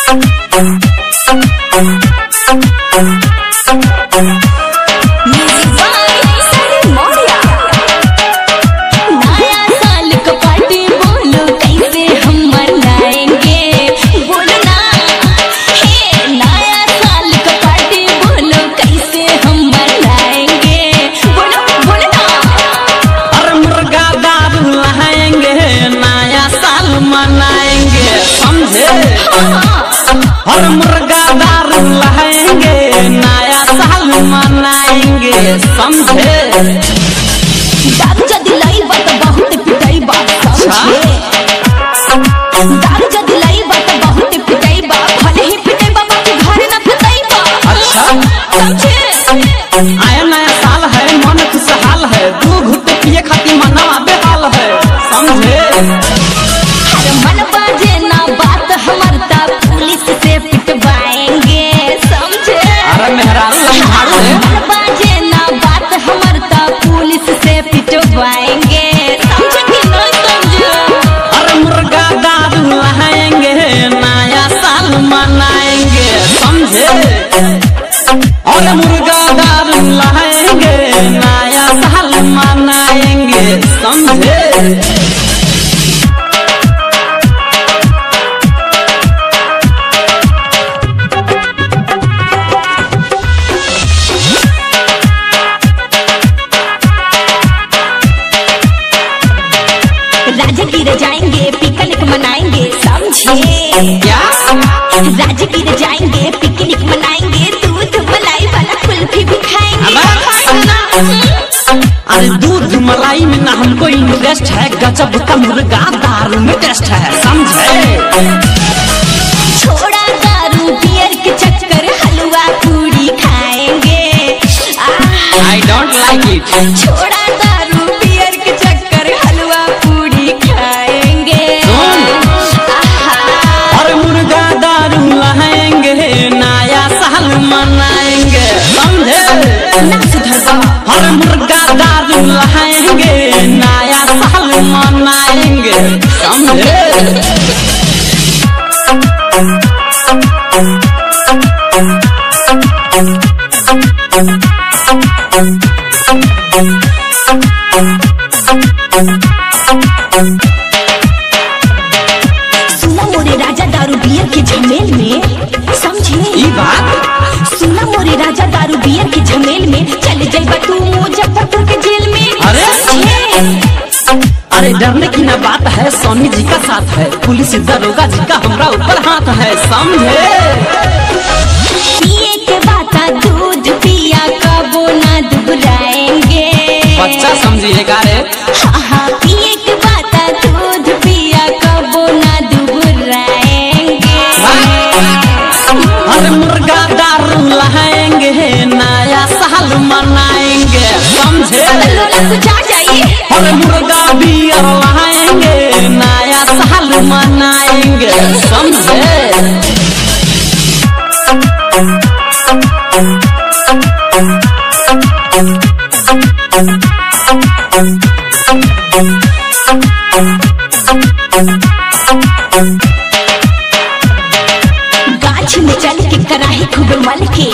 और मुर्गा दारू लाएंगे, नया साल मनाएंगे, समझे। दारू जदी लाइबा त बहुत पिटाइबा, समझे। दारू जदी लाइबा त बहुत पिटाइबा, भले ही पिटाइबा बाकी घर न पिटाइबा। अच्छा समझे। आया नया साल है, मन खुशहाल है, दू घुट पिए खातिर मना बेहाल है, समझे। अरे मन बाजे ना बात हमर ता पुलिस से पिटवाएंगे, समझे। अरे मेहरारू लम्हारू है। मन बाजे ना बात हमर ता पुलिस से पिटवाएंगे, समझे कि नहीं समझे। अरे मुर्गा दारू लाएंगे, नया साल मनाएंगे, समझे। और मुर्गा दारू लाएंगे, नया साल मनाएंगे, समझे। राजगीर जाएंगे, पिकनिक मनाएंगे, समझे। क्या? राजगीर जाएंगे, पिकनिक मनाएंगे, दूध मलाई वाला कुल्फी भी खाएंगे। अरे दूध मलाई में ना हमको इंटरेस्ट है, गजब का मुर्गा दारू में टेस्ट है, समझे। छोड़ा दारू बियर के चक्कर, हलवा पूरी खाएंगे। I don't like it। छोड़ा दारू बियर के चक्कर, हलवा पूरी खाएंगे। और मुर्गा दारू लाएंगे, नया साल मनाएंगे, समझे। ना सुधरवा। और मुर्गा दारू लाएंगे, नया साल मनाएंगे, समझे। सुना मोरे राजा दारू बियर के झमेल में, समझे। ये बात। सुना मोरे राजा दारू बियर के झमेल में, चल जाइबा तू मुजफ्फरपुर के जेल में। अरे समझे। अरे डरने की ना बात है, सोनी जी का साथ है, पुलिस दरोगा जी का हमरा ऊपर हाथ है, समझे। पिए के बाता दूध पिया कबो ना दुबराएंगे। बच्चा समझिएगा रे। हाँ, पिए के बाता दूध पिया कबो ना दुबराएंगे। अरे मुर्गा दारू लाएंगे, नया साल मनाएंगे, समझे। लोला कुछ आ जाइए। अरे मुर्गा बियर लाएंगे, नया साल मनाएंगे, समझे। गाछ में चल के कराही खूब मल के,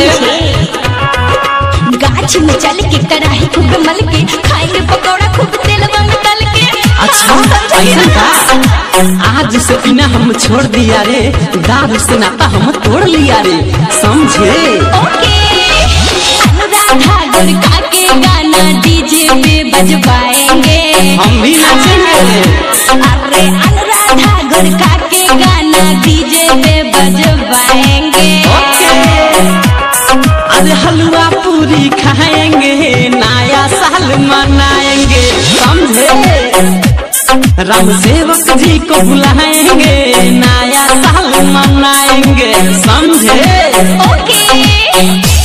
गाछ में चल के कराही खूब मल के, खाएंगे पकौड़ा खूब तेलवा में तल के। अच्छा ऐसा का? आज से पीना हम छोड़ दिया रे, दारू से नाता हम तोड़ लिया रे, समझे। ओके। अनुराधा गोरखा के गाना डीजे पे बजवाएंगे, हम भी नाचेंगे। अरे अनुराधा गोरखा के गाना डीजे पे बजवाएंगे। ओके। आज हलवा पूरी खाएंगे, नया साल मनाएंगे, समझे। राम सेवक जी को बुलाएंगे, नया साल मनाएंगे, समझे। ओके।